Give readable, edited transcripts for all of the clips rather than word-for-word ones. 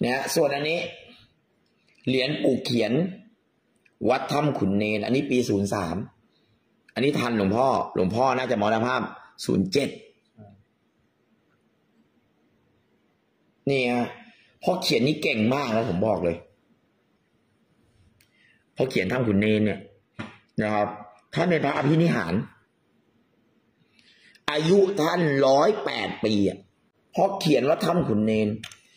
นะส่วนอันนี้เหรียญปู่เขียนวัดถ้ำขุนเนรอันนี้ปี03อันนี้ทันหลวงพ่อน่าจะมรณภาพ07นี่ฮะพ่อเขียนนี่เก่งมากแล้วผมบอกเลยพ่อเขียนถ้ำขุนเนรเนี่ยนะครับท่านเป็นพระอภินิหารอายุท่าน108 ปีอ่ะเพราะเขียนว่าถ้ำขุนเนร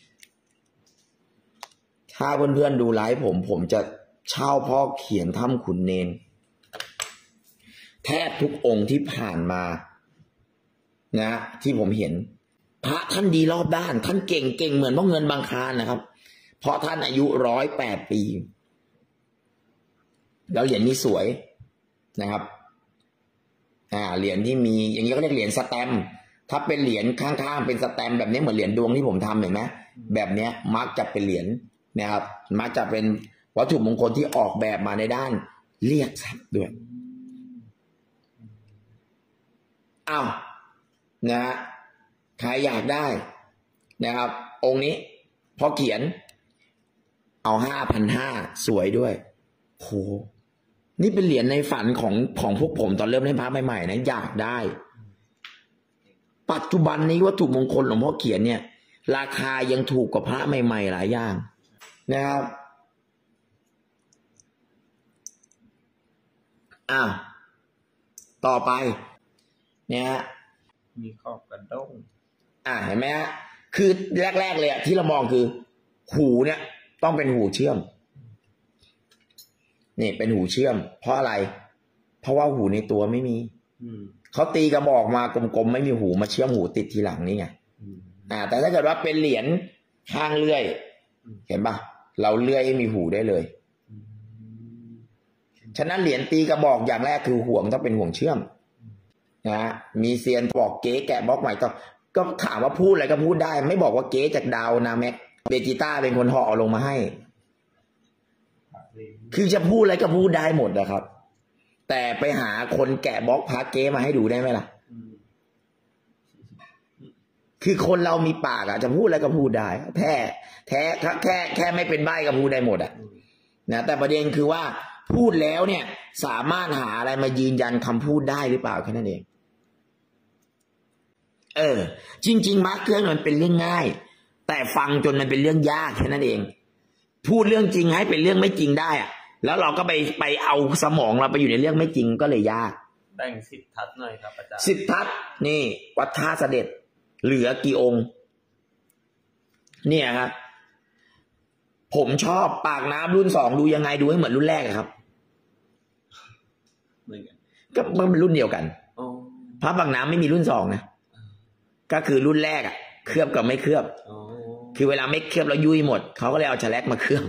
ถ้าเพื่อนๆดูไลฟ์ผมจะเช่าพ่อเขียนถ้ำขุนเนรแทบทุกองค์ที่ผ่านมานะที่ผมเห็นพระท่านดีรอบด้านท่านเก่งเหมือนพ่อเงินบางคลานนะครับเพราะท่านอายุ108 ปีแล้วเหรียญนี้สวยนะครับเหรียญที่มีอย่างนี้ก็เรียกเหรียญสแตมป์ถ้าเป็นเหรียญข้างๆเป็นสแตมป์แบบนี้เหมือนเหรียญดวงที่ผมทำเห็นไหมแบบนี้มักจะเป็นเหรียญนะครับมักจะเป็นวัตถุมงคลที่ออกแบบมาในด้านเรียกทรัพย์ด้วยอ้าวนะใครอยากได้นะครับองค์นี้พอเขียนเอา5,500สวยด้วยโหนี่เป็นเหรียญในฝันของพวกผมตอนเริ่มเล่นพระใหม่ๆนะอยากได้ปัจจุบันนี้วัตถุมงคลหลวงพ่อเขียนเนี่ยราคายังถูกกว่าพระใหม่ๆหลายอย่างนะครับต่อไปเนี่ยมีขอบกระด้งเห็นไหมฮะคือแรกๆเลยที่เรามองคือหูเนี่ยต้องเป็นหูเชื่อมนี่เป็นหูเชื่อมเพราะอะไรเพราะว่าหูในตัวไม่มีเขาตีกระบอกมากลมๆไม่มีหูมาเชื่อมหูติดทีหลังนี่ไงแต่ถ้าเกิดว่าเป็นเหรียญข้างเลื่อยเห็นปะเราเลื่อยให้มีหูได้เลยฉะนั้นเหรียญตีกระบอกอย่างแรกคือห่วงต้องเป็นห่วงเชื่อมนะมีเซียนบอกเก๊แกะบล็อกใหม่ก็ถามว่าพูดอะไรก็พูดได้ไม่บอกว่าเก๊จากดาวนาแม็กเบจิต้าเป็นคนห่อลงมาให้คือจะพูดอะไรก็พูดได้หมดนะครับแต่ไปหาคนแกะบล็อกพาเก๊มาให้ดูได้ไหมล่ะคือคนเรามีปากจะพูดอะไรก็พูดได้แค่ไม่เป็นใบ้ก็พูดได้หมดนะแต่ประเด็นคือว่าพูดแล้วเนี่ยสามารถหาอะไรมายืนยันคำพูดได้หรือเปล่าแค่นั้นเองจริงๆมาร์คเครื่องมันเป็นเรื่องง่ายแต่ฟังจนมันเป็นเรื่องยากแค่นั้นเองพูดเรื่องจริงให้เป็นเรื่องไม่จริงได้แล้วเราก็ไปเอาสมองเราไปอยู่ในเรื่องไม่จริงก็เลยยากแบ่ง10 ทัศหน่อยครับอาจารย์ 10 ทัศนี่วัดท่าเสด็จเหลือกี่องค์เนี่ยครับผมชอบปากน้ำรุ่น2ดูยังไงดูให้เหมือนรุ่นแรกครับก็มันเป็นรุ่นเดียวกันพระปากน้ำไม่มีรุ่น2นะก็คือรุ่นแรกเคลือบกับไม่เคลือบคือเวลาไม่เคลือบแล้วยุ่ยหมดเขาก็เลยเอาแฉลกมาเคลือบ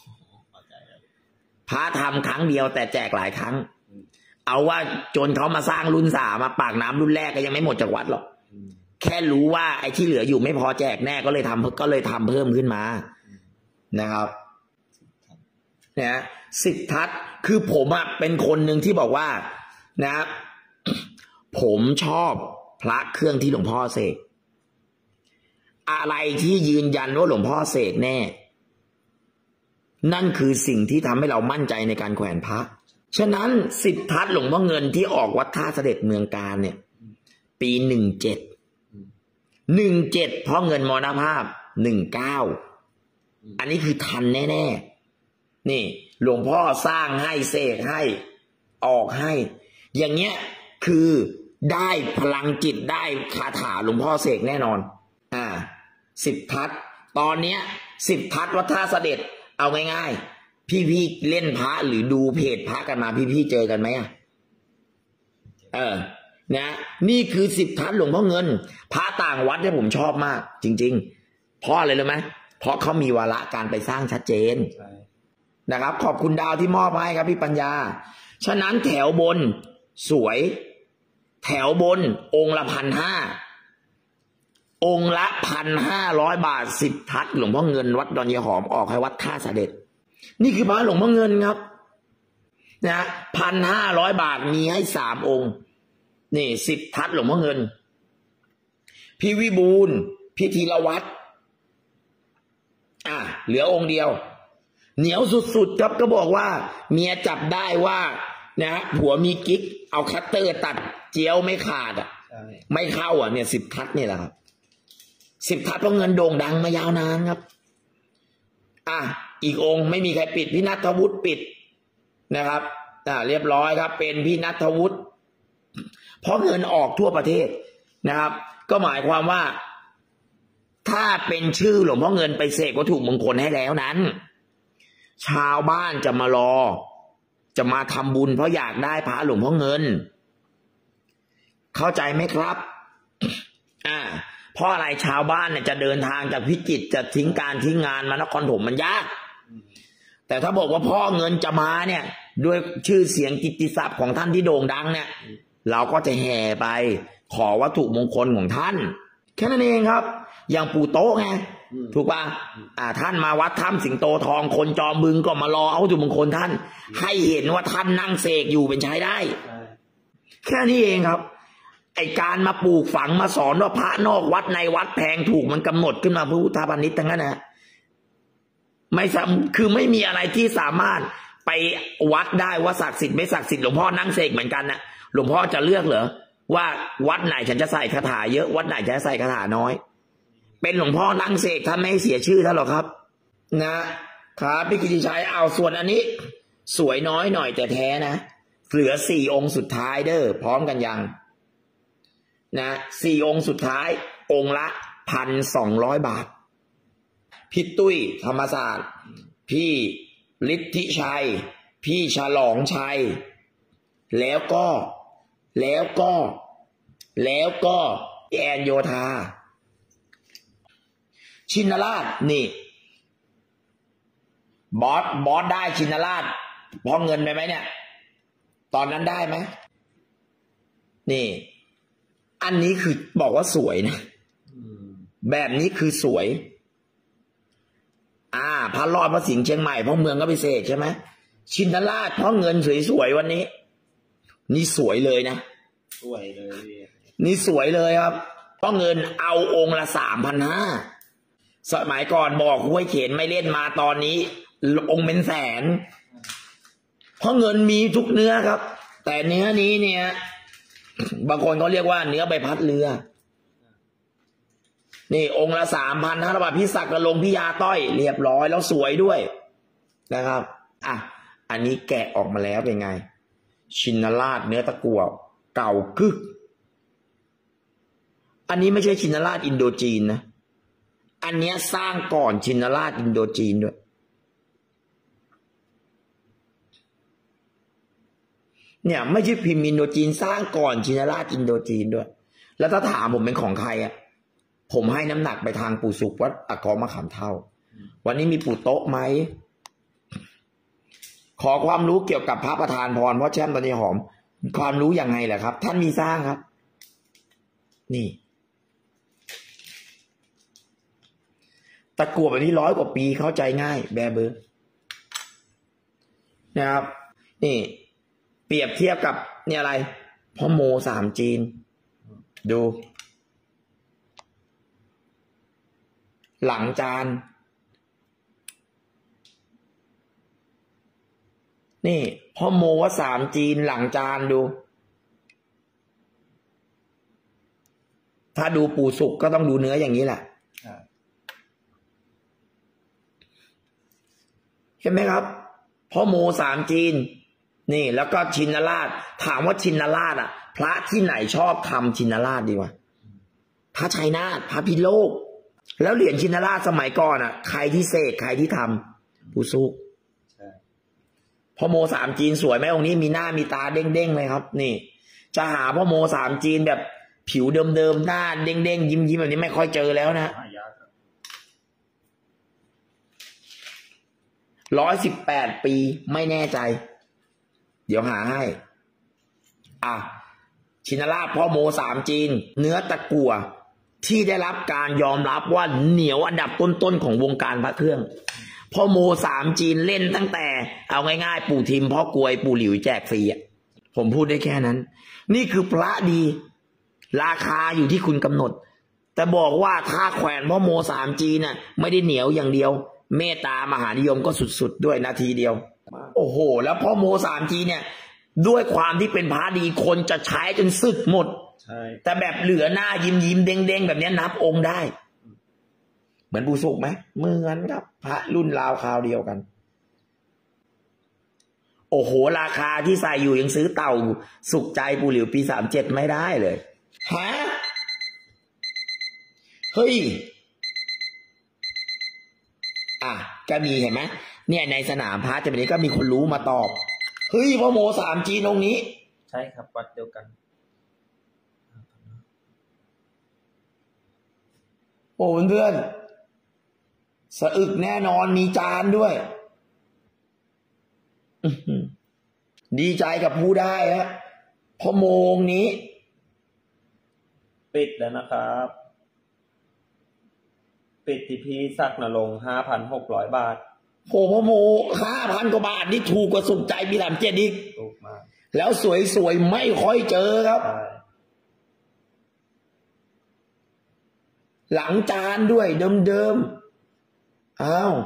พระทำครั้งเดียวแต่แจกหลายครั้งเอาว่าจนเขามาสร้างรุ่น3มาปากน้ำรุ่นแรกก็ยังไม่หมดจากวัดหรอกแค่รู้ว่าไอ้ที่เหลืออยู่ไม่พอแจกแน่ก็เลยทำเพิ่มขึ้นมานะครับเนี่ย10 ทัศคือผมเป็นคนหนึ่งที่บอกว่านะครับผมชอบพระเครื่องที่หลวงพ่อเสกอะไรที่ยืนยันว่าหลวงพ่อเสกแน่นั่นคือสิ่งที่ทำให้เรามั่นใจในการแขวนพระฉะนั้น10 ทัศหลวงพ่อเงินที่ออกวัดท่าเสด็จเมืองกาญเนี่ยปี17พ่อเงินมรณภาพ19อันนี้คือทันแน่ๆนี่หลวงพ่อสร้างให้เสกให้ออกให้อย่างเงี้ยคือได้พลังจิตได้คาถาหลวงพ่อเสกแน่นอน10 ทัศตอนเนี้ย10 ทัศวัดท่าเสด็จเอาง่ายๆพี่ๆเล่นพระหรือดูเพจพระกันมาพี่ๆเจอกันไหมนะนี่คือ10 ทัศหลวงพ่อเงินพระต่างวัดเนี่ยผมชอบมากจริงๆเพราะอะไรรู้ไหมเพราะเขามีวาระการไปสร้างชัดเจนนะครับขอบคุณดาวที่มอบให้ครับพี่ปัญญาฉะนั้นแถวบนสวยแถวบนองค์ละ1,500องค์ละ1,500 บาท10 ทัศหลวงพ่อเงินวัดดอนยายหอมออกให้วัดท่าเสด็จนี่คือพระหลวงพ่อเงินครับนะ1,500 บาทมีให้3 องค์นี่10 ทัศหลวงพ่อเงินพี่วิบูลย์พี่ธีรวัตรเหลือองค์เดียวเหนียวสุดๆครับก็บอกว่าเมียจับได้ว่านะผัวมีกิ๊กเอาคัตเตอร์ตัดเจียวไม่ขาดไม่เข้าเนี่ย10 ทัศนี่แหละครับ10 ทัศเพราะเงินโด่งดังมายาวนานครับอีกองค์ไม่มีใครปิดพี่ณัฐวุฒิปิดนะครับเรียบร้อยครับเป็นพี่ณัฐวุฒิเพราะเงินออกทั่วประเทศนะครับก็หมายความว่าถ้าเป็นชื่อหลวงพ่อเงินไปเสกวัตถุมงคลให้แล้วนั้นชาวบ้านจะมารอจะมาทำบุญเพราะอยากได้พระหลวงพ่อเงินเข้าใจไหมครับเพราะอะไรชาวบ้านเนี่ยจะเดินทางจากพิจิตรจะทิ้งการทิ้งงานมานครปฐมมันยากแต่ถ้าบอกว่าพ่อเงินจะมาเนี่ยด้วยชื่อเสียงกิตติศัพท์ของท่านที่โด่งดังเนี่ยเราก็จะแห่ไปขอวัตถุมงคลของท่านแค่นั้นเองครับอย่างปู่โต๊ะไงถูกป่ะท่านมาวัดถ้ำสิงโตทองคนจอมบึงก็มารอเอาวัตถุมงคลท่านให้เห็นว่าท่านนั่งเสกอยู่เป็นใช้ได้แค่นี้เองครับไอการมาปลูกฝังมาสอนว่าพระนอกวัดในวัดแพงถูกมันกำหนดขึ้นมาพุทธาปณิชทั้งนั้นนะคือไม่มีอะไรที่สามารถไปวัดได้ว่าศักดิ์สิทธิ์ไม่ศักดิ์สิทธิ์หลวงพ่อนั่งเสกเหมือนกันนะหลวงพ่อจะเลือกเหรอว่าวัดไหนฉันจะใส่คาถาเยอะวัดไหนจะใส่คาถาน้อยเป็นหลวงพ่อนั่งเสกท่านไม่เสียชื่อท่านหรอกครับนะครับพี่กิติชัยเอาส่วนอันนี้สวยน้อยหน่อยแต่แท้นะเหลือ4 องค์สุดท้ายเด้อพร้อมกันยัง4 องค์สุดท้ายองค์ละ 1,200 บาทพี่ตุ้ยธรรมศาสตร์พี่ฤทธิชัยพี่ฉลองชัยแล้วก็แอนโยธาชินราชนี่บอสได้ชินราชพอเงินไปไหมเนี่ยตอนนั้นได้ไหมนี่อันนี้คือบอกว่าสวยนะแบบนี้คือสวยพระรอดพระสิงห์เชียงใหม่พ่อเมืองก็พิเศษใช่ไหมชินราชเพราะเงินสวยๆวันนี้นี่สวยเลยนะสวยเลยนี่สวยเลยครับเพราะเงินเอาองค์ละ 3,500 สมัยก่อนบอกห้วยเขนไม่เล่นมาตอนนี้องค์เป็นแสนเพราะเงินมีทุกเนื้อครับแต่เนื้อนี้เนี่ยบางคนเขาเรียกว่าเนื้อใบพัดเรือนี่องค์ละ 3,500 บาทพี่ศักดิ์กระลงพี่ยาต้อยเรียบร้อยแล้วสวยด้วยนะครับอันนี้แกะออกมาแล้วเป็นไงชินราชเนื้อตะกั่วเก่ากึกอันนี้ไม่ใช่ชินราชอินโดจีนนะอันนี้สร้างก่อนชินราชอินโดจีนด้วยเนี่ยไม่ใช่พิมพ์อินโดจีนสร้างก่อนชินราชอินโดจีนด้วยแล้วถ้าถามผมเป็นของใครผมให้น้ำหนักไปทางปู่สุขวัดอะกอมะขามเท่าวันนี้มีปู่โต๊ะไหมขอความรู้เกี่ยวกับพระประธานพรเพราะแช่มตอนนี้หอมความรู้ยังไงแหละครับท่านมีสร้างครับนี่ตะกั่วแบบนี้100 กว่าปีเข้าใจง่ายแบเบอร์นะครับนี่เปรียบเทียบกับเนี่ยอะไรพ่อโม3 จีนดูหลังจานนี่พ่อโมว่า3 จีนหลังจานดูถ้าดูปู่สุกก็ต้องดูเนื้ออย่างนี้แหละเห็นไหมครับพ่อโม3 จีนนี่แล้วก็ชินราชถามว่าชินราชพระที่ไหนชอบทำชินราชดีวะพระชัยนาทพระพิโลกแล้วเหรียญชินราชสมัยก่อนใครที่เสกใครที่ทำปู่สุกพ่อโม3 จีนสวยไหมองค์นี้มีหน้ามีตาเด้งๆเลยครับนี่จะหาพ่อโม3 จีนแบบผิวเดิมๆหน้าเด้งๆยิ้มๆแบบนี้ไม่ค่อยเจอแล้วนะ118 ปีไม่แน่ใจเดี๋ยวหาให้ชินราชพ่อโม3 จีนเนื้อตะกั่วที่ได้รับการยอมรับว่าเหนียวอันดับต้นๆของวงการพระเครื่องพ่อโม3 จีนเล่นตั้งแต่เอาง่ายๆปู่ทิมพ่อกวยปู่หลิวแจกฟรีผมพูดได้แค่นั้นนี่คือพระดีราคาอยู่ที่คุณกำหนดแต่บอกว่าถ้าแขวนพ่อโม3 จีนไม่ได้เหนียวอย่างเดียวเมตตามหานิยมก็สุดๆด้วยนาทีเดียวโอ้โหแล้วพ่อโม 3G เนี่ยด้วยความที่เป็นพระดีคนจะใช้จนสึกหมดใช่แต่แบบเหลือหน้ายิ้มเด้งแบบนี้นับองค์ได้เหมือนปู่สุขไหมเหมือนครับพระรุ่นราวคราวเดียวกันโอ้โหราคาที่ใส่อยู่ยังซื้อเต่าสุขใจปู่หลิวปี37ไม่ได้เลยฮะเฮ้ยก็มีเห็นไหมเนี่ยในสนามพระจะเป็นนี้ก็มีคนรู้มาตอบเฮ้ยพ่อโม 3G ตรงนี้ใช่ครับวัดเดียวกันโอ้เพื่อนสะอึกแน่นอนมีจานด้วยดีใจกับผู้ได้ฮะพ่อโมงนี้ปิดแล้วนะครับปิดที่พี่ศักดิ์นรงค์ 5,600 บาทโหพ่อโม 5,000 กว่าบาทนี่ถูกกว่าสุขใจปี37อีกถูกมากแล้วสวยๆไม่ค่อยเจอครับหลังจานด้วยเดิมอ้าว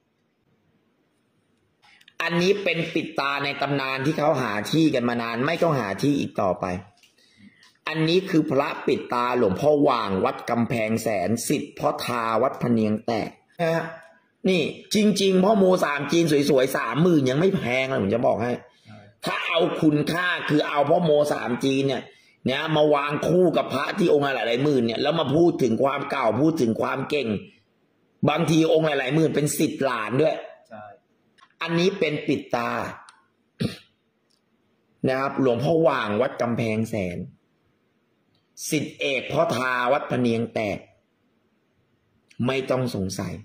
อันนี้เป็นปิดตาในตำนานที่เขาหาที่กันมานานไม่ต้องหาที่อีกต่อไปอันนี้คือพระปิดตาหลวงพ่อว่างวัดกำแพงแสนสิทธิ์พ่อทาวัดพะเนียงแตกนะฮะนี่จริงๆพ่อโม 3G สวยๆ 30,000ยังไม่แพงเลยผมจะบอกให้ถ้าเอาคุณค่าคือเอาพ่อโม 3G เนี่ยมาวางคู่กับพระที่องค์หลายๆหมื่นเนี่ยแล้วมาพูดถึงความเก่าพูดถึงความเก่งบางทีองค์หลายๆหมื่นเป็น10 ล้านด้วยอันนี้เป็นปิดตานะครับหลวงพ่อว่างวัดกำแพงแสนศิษย์เอกพ่อทาวัดพะเนียงแตกไม่ต้องสงสัย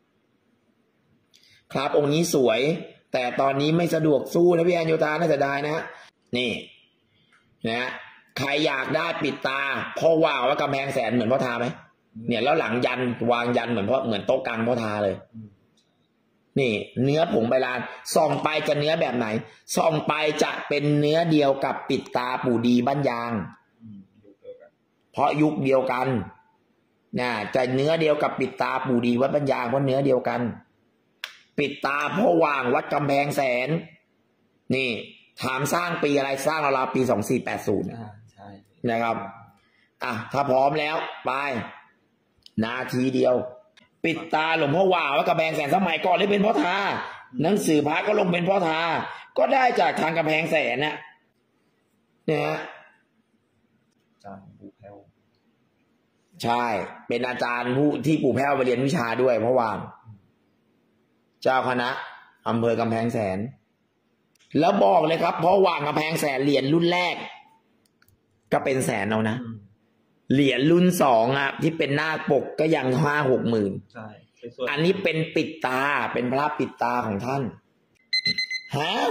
ครับองค์นี้สวยแต่ตอนนี้ไม่สะดวกสู้นะพี่แอนโยธาน่าจะได้นะนี่นะใครอยากได้ปิดตาพ่อว่างวัดกำแพงแสนเหมือนพ่อทาไหมเนี่ยแล้วหลังยันวางยันเหมือนโต๊ะกลางพ่อทาเลยนี่เนื้อผงใบลานส่องไปจะเนื้อแบบไหนส่องไปจะเป็นเนื้อเดียวกับปิดตาปู่ดีบ้านยางเพราะยุคเดียวกันนะจะเนื้อเดียวกับปิดตาปู่ดีวัดบ้านยางเพราะเนื้อเดียวกันปิดตาพ่อว่างวัดกำแพงแสนนี่ถามสร้างปีอะไรสร้างราวๆปี2480ใช่นะครับถ้าพร้อมแล้วไปนาทีเดียวปิดตาหลวงพ่อว่างวัดกำแพงแสนสมัยก่อนเลยเป็นพ่อทาหนังสือพระก็ลงเป็นพ่อทาก็ได้จากทางกำแพงแสนเนี่ยฮะอาจารย์ปู่แพ้วใช่เป็นอาจารย์ผู้ที่ปู่แพ้วไปเรียนวิชาด้วยพ่อว่างเจ้าคณะอำเภอกำแพงแสนแล้วบอกเลยครับพ่อว่างกำแพงแสนเหรียญรุ่นแรกก็เป็นแสนเอานะเหรียญรุ่น2ที่เป็นหน้าปกก็ยัง5-6 หมื่นใช่อันนี้เป็นปิดตาเป็นพระปิดตาของท่านฮะ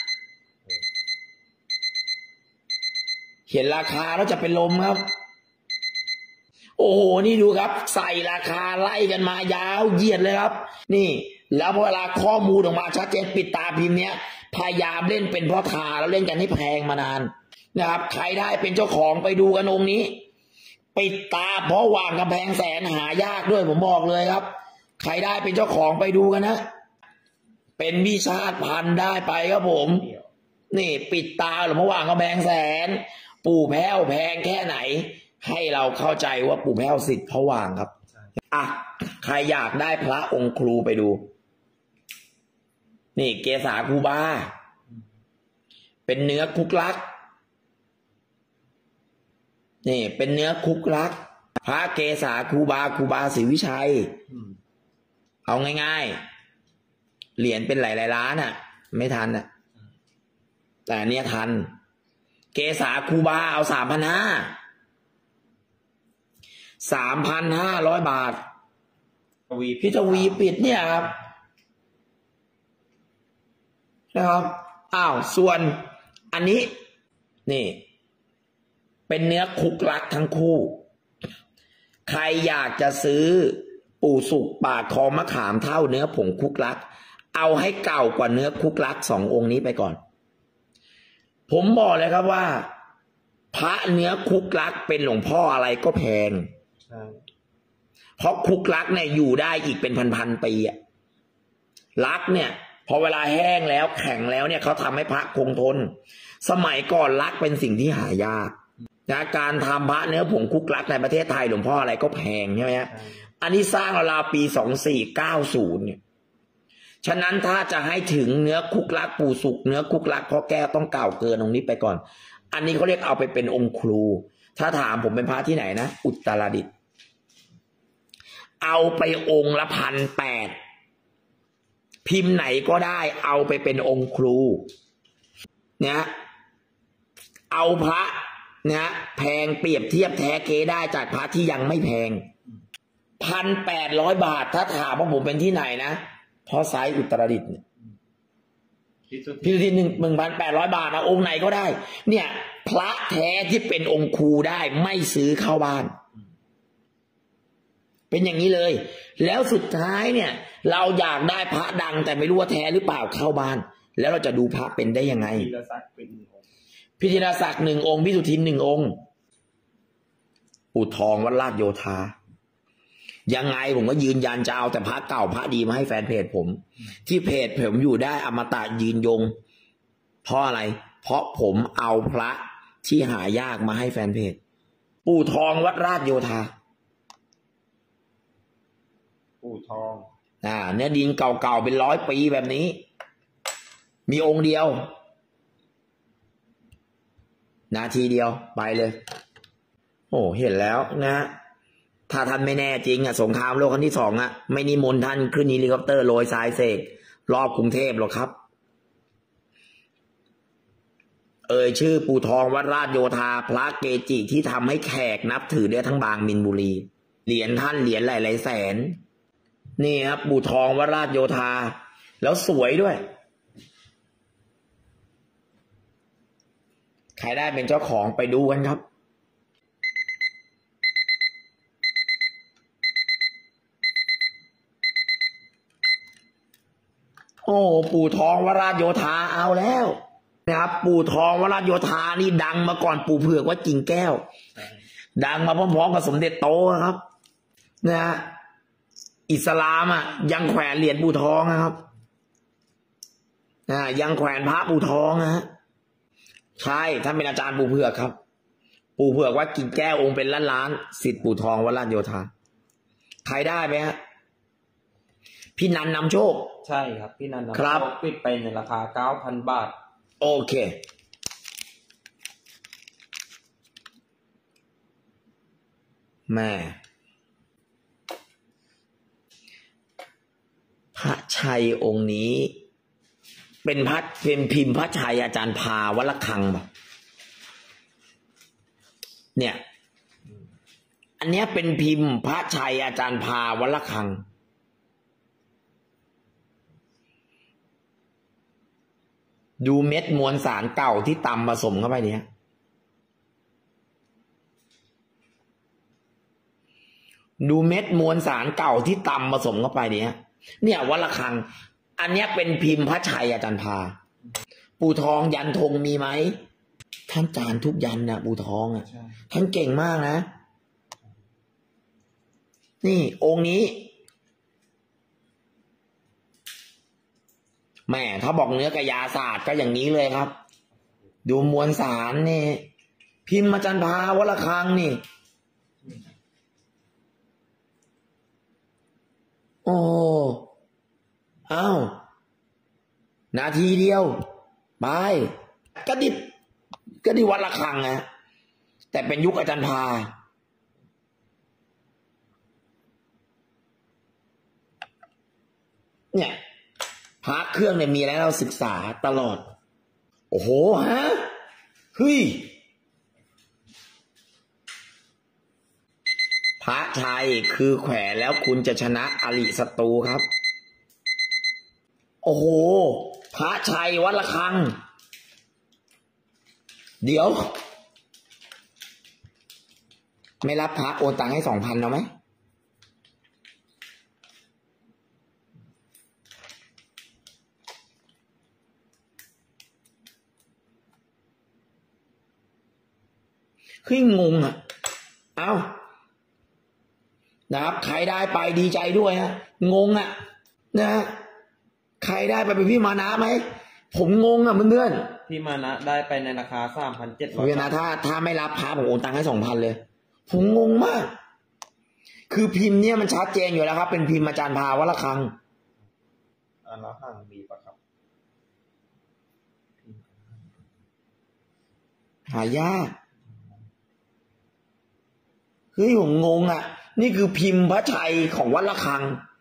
เห็นราคาแล้วจะเป็นลมครับโอ้โหนี่ดูครับใส่ราคาไล่กันมายาวเหยียดเลยครับนี่แล้วเวลาข้อมูลออกมาชัดเจนปิดตาพิมพ์เนี้ยพยายามเล่นเป็นพ่อทาแล้วเล่นกันให้แพงมานานนะครับใครได้เป็นเจ้าของไปดูกันองค์นี้ปิดตาเพราะว่างกำแพงแสนหายากด้วยผมบอกเลยครับใครได้เป็นเจ้าของไปดูกันนะเป็นวิชาติพันได้ไปครับผมนี่ปิดตาหรือเพราะว่างกำแพงแสนปู่แพ้วแพงแค่ไหนให้เราเข้าใจว่าปู่แพ้วสิทธิ์พระว่างครับใครอยากได้พระองค์ครูไปดูนี่เกศาคูบาเป็นเนื้อคุกลักนี่เป็นเนื้อคุกลักพระเกศาคูบาศรีวิชัยเอาง่ายๆเหรียญเป็นหลายล้านไม่ทันแต่เนี้ยทันเกศาคูบาเอา3,500 บาทพี่ทวีปิดเนี่ยครับนะครับส่วนอันนี้นี่เป็นเนื้อคุกลักทั้งคู่ใครอยากจะซื้อปู่สุกปากคอมะขามเท่าเนื้อผงคุกลักเอาให้เก่ากว่าเนื้อคุกลัก2 องค์นี้ไปก่อนผมบอกเลยครับว่าพระเนื้อคุกลักเป็นหลวงพ่ออะไรก็แพงเพราะคุกลักเนี่ยอยู่ได้อีกเป็นพันปีลักเนี่ยพอเวลาแห้งแล้วแข็งแล้วเนี่ยเขาทำให้พระคงทนสมัยก่อนลักเป็นสิ่งที่หายากนะการทำพระเนื้อผงคุกลักในประเทศไทยหลวงพ่ออะไรก็แพงใช่ไหมฮะอันนี้สร้างราวๆปี2490เนี่ยฉะนั้นถ้าจะให้ถึงเนื้อคุกลักปู่สุกเนื้อคุกลักพ่อแก้วต้องเก่าเกินตรงนี้ไปก่อนอันนี้เขาเรียกเอาไปเป็นองค์ครูถ้าถามผมเป็นพระที่ไหนนะอุตรดิตถ์เอาไปองค์ละ1,800พิมพ์ไหนก็ได้เอาไปเป็นองค์ครูเนี่ยเอาพระเนี่ยแพงเปรียบเทียบแท้เก๊ได้จากพระที่ยังไม่แพง1,800 บาทถ้าถามว่าผมเป็นที่ไหนนะเพราะไซส์อุตรดิตถ์เนี่ยพิมพ์ที่1,800 บาทนะองค์ไหนก็ได้เนี่ยพระแท้ที่เป็นองค์ครูได้ไม่ซื้อเข้าบ้านเป็นอย่างนี้เลยแล้วสุดท้ายเนี่ยเราอยากได้พระดังแต่ไม่รู้ว่าแท้หรือเปล่าเข้าบ้านแล้วเราจะดูพระเป็นได้ยังไงพิธีรศักดิ์1 องค์พิสุทิน1 องค์ปู่ทองวัดลาดโยธายังไงผมก็ยืนยันจะเอาแต่พระเก่าพระดีมาให้แฟนเพจผมที่เพจผมอยู่ได้อมตะยืนยงเพราะอะไรเพราะผมเอาพระที่หายากมาให้แฟนเพจปู่ทองวัดราชโยธาปู่ทองเนื้อดินเก่าๆเป็น100 ปีแบบนี้มีองค์เดียวนาทีเดียวไปเลยโอ้เห็นแล้วนะถ้าท่านไม่แน่จริงสงครามโลกครั้งที่2ไม่นิมนต์ท่านขึ้นเฮลิคอปเตอร์โรยทรายเสกรอบกรุงเทพหรอกครับชื่อปู่ทองวัดราชโยธาพระเกจิที่ทำให้แขกนับถือได้ทั้งบางมินบุรีเหรียญท่านเหรียญหลายๆแสนนี่ครับปู่ทองวัดราชโยธาแล้วสวยด้วยใครได้เป็นเจ้าของไปดูกันครับโอ้ปู่ทองวราชโยธาเอาแล้วนะครับปู่ทองวราชโยธานี่ดังมาก่อนปู่เผือกวัดกิ่งแก้วดังมาพร้อมๆกับสมเด็จโตครับนะฮะอิสลามยังแขวนเหรียญปู่ทองนะครับยังแขวนพระปู่ทองนะฮะใช่ท่านเป็นอาจารย์ปู่เผือกครับปู่เผือกวัดกิ่งแก้วองค์เป็นล้านๆศิษย์ปู่ทองวราชโยธาใครได้ไหมฮะพี่นันนำโชคใช่ครับพี่นันนำโชคปิดไปในราคา 9,000 บาทโอเคแม่พระชัยองค์นี้เป็นพิมพ์พระชัยอาจารย์พาวัดระฆังป่ะเนี่ยอันเนี้ยเป็นพิมพ์พระชัยอาจารย์พาวัดระฆังดูเม็ดมวลสารเก่าที่ตำผสมเข้าไปเนี่ยดูเม็ดมวลสารเก่าที่ตำผสมเข้าไปเนี่ยวัดระฆังอันเนี้ยเป็นพิมพ์พระชัยอาจารย์พาปู่ทองยันธงมีไหมท่านจานทุกยันนะปู่ทองท่านเก่งมากนะนี่องค์นี้แม่ถ้าบอกเนื้อกายาศาสตร์ก็อย่างนี้เลยครับดูมวลสารนี่พิมพ์อาจารย์พาวัดระฆังนี่โอ้อ้าวนาทีเดียวไปก็ดิวัดระฆังนะแต่เป็นยุคอาจารย์พาเนี่ยพระเครื่องเนี่ยมีอะไรเราศึกษาตลอดโอ้โหฮะเฮ้ยพระชัยคือแขวนแล้วคุณจะชนะอริศัตรูครับโอ้โหพระชัยวัดระฆังเดี๋ยวไม่รับพระโอนตังค์ให้ 2,000เอาไหมเฮ้ยงงเอานะครับใครได้ไปดีใจด้วยงงนะใครได้ไปเป็นพี่มานะไหมผมงงอ่ะเพื่อนพี่มานะได้ไปในราคาๆพี่นะถ้าไม่รับพระผมโอนตังค์ให้2,000เลยผมงงมากคือพิมพ์เนี่ยมันชัดเจนอยู่แล้วครับเป็นพิมพ์อาจารย์ภาวะระฆังอันละห่างมีปะครับหายากเฮ้ยผมงงอ่ะนี่คือพิมพ์พระชัยของวัดระฆัง